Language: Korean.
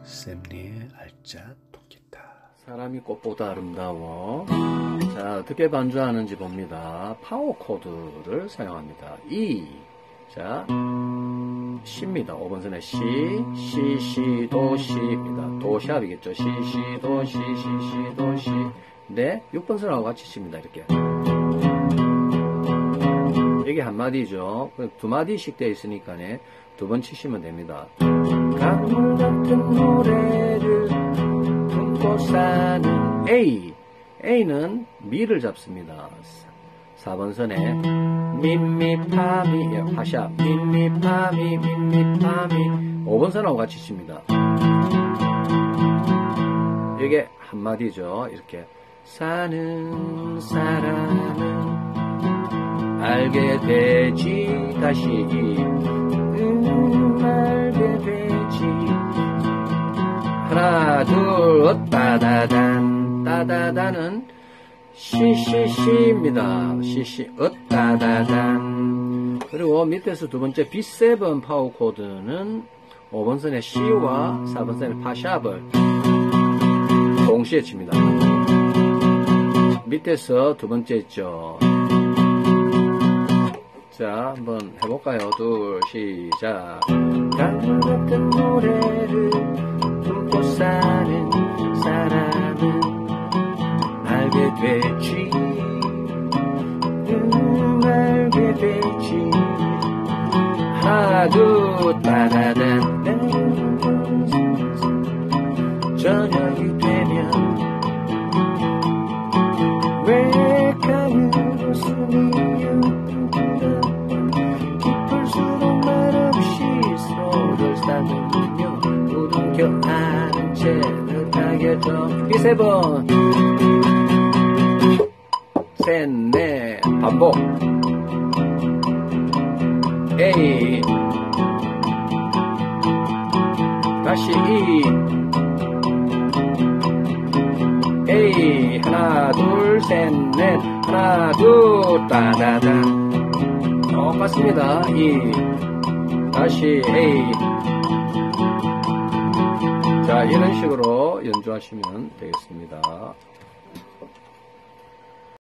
쌤리의 알짜 통기타. 사람이 꽃보다 아름다워. 자, 어떻게 반주하는지 봅니다. 파워 코드를 사용합니다. E. 자, C입니다. 5번 선에 C, C, C, 도, C입니다. 도, 샵이겠죠. C, C, 도, C, C, C, 도, C. 네, 6번 선하고 같이 칩니다. 이렇게. 이게 한 마디죠. 두 마디씩 되어 있으니까 두 번 치시면 됩니다. 강물 같은 노래를 품고 사는 A. A는 미를 잡습니다. 4번 선에 미미파미 파샵 미미파미 미미파미 5번 선하고 같이 칩니다. 이게 한마디죠. 이렇게 사는 사람은 알게 되지 다시 알게 되지 하나 둘 따다단 따다단은 시시시입니다. 시시 따다단. 그리고 밑에서 두 번째 B7 파워 코드는 5번 선의 C와 4번 선의 파샵을 동시에 칩니다. 밑에서 두 번째 있죠. 자, 한번 해볼까요? 둘, 시작. 강물 같은 노래를 품고 사는 사람은 알게 되지, 알게 되지. 하나, 둘, 따다단. 저녁이 되면 왜 가는 웃음이 깊을수록 말없이 서로를 싸누며 우dun겨 아는 채를 하겠죠. B7 셋, 넷 반복. A 다시 E A 하나 둘 셋 넷 하나 둘 따다단. 똑같습니다. E 다시 A. 자, 이런 식으로 연주하시면 되겠습니다.